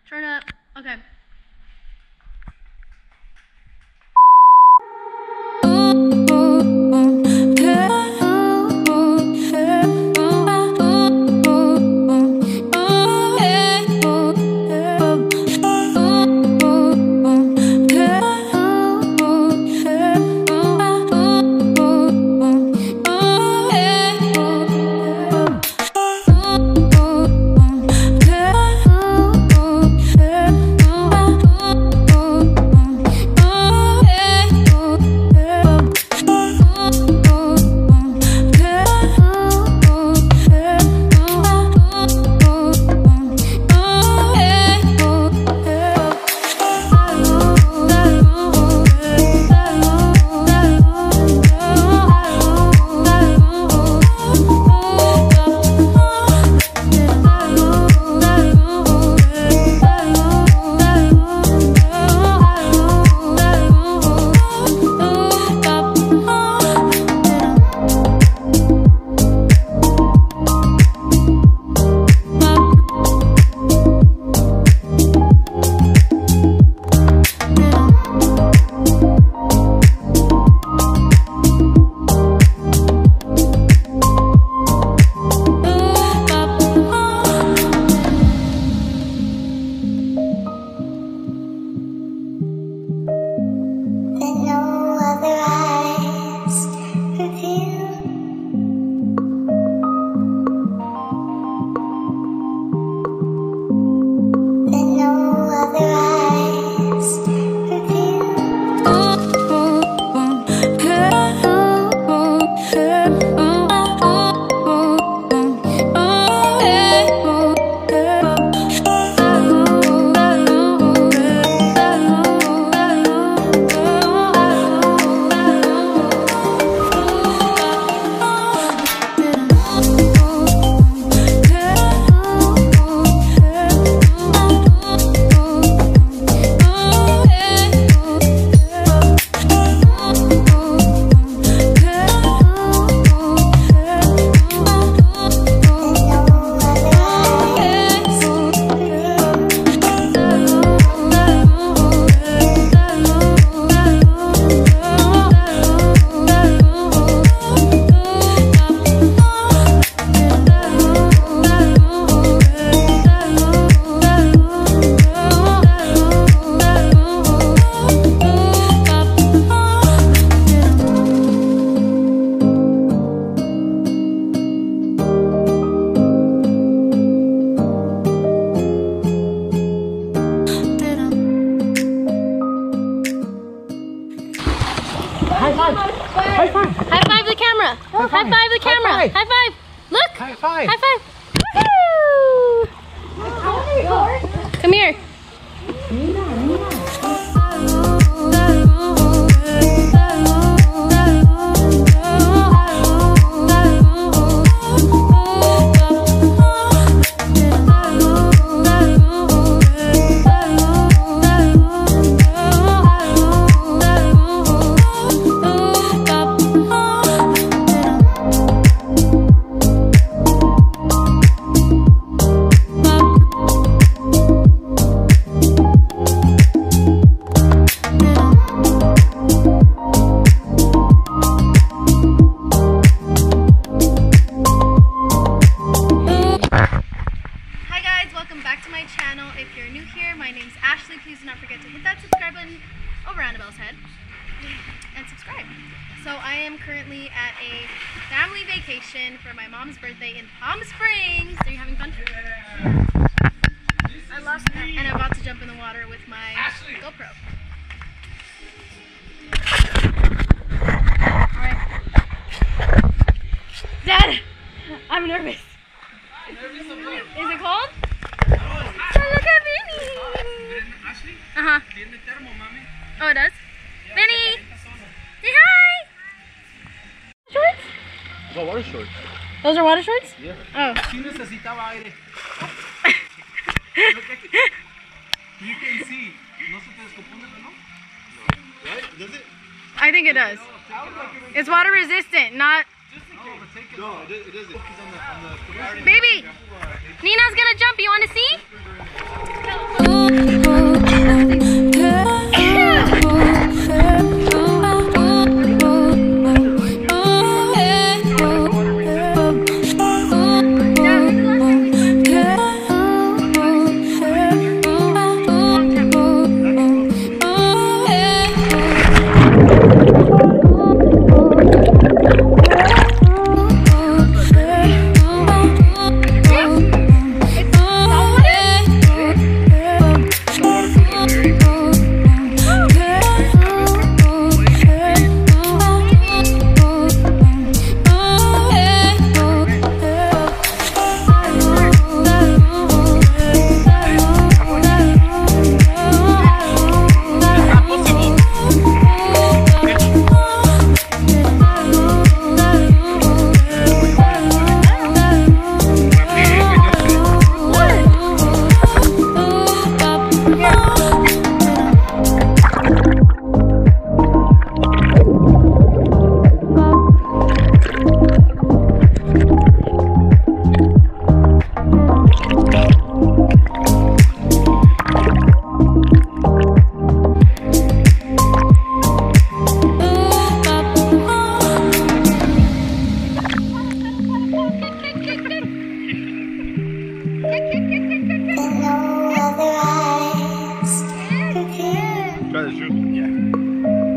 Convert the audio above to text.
Turn up. Okay. High five! High five the camera! High five the camera! High five! Look! High five! High five! Woohoo! Come here! If you're new here, my name's Ashley. Please do not forget to hit that subscribe button over Annabelle's head and subscribe. So I am currently at a family vacation for my mom's birthday in Palm Springs. Are you having fun? I lost that. And I'm about to jump in the water with my GoPro. Alright. Dad, I'm nervous. Is it cold? So look at Vinny! Uh-huh. Oh, it does? Yeah, Vinny! Say hi! Shorts? Those are water shorts. Those are water shorts? Yeah. Oh. You can see. Right? Does it? I think it does. It's water resistant, not... No, it doesn't. Baby! Nina's gonna jump. You want to see? is true. Yeah.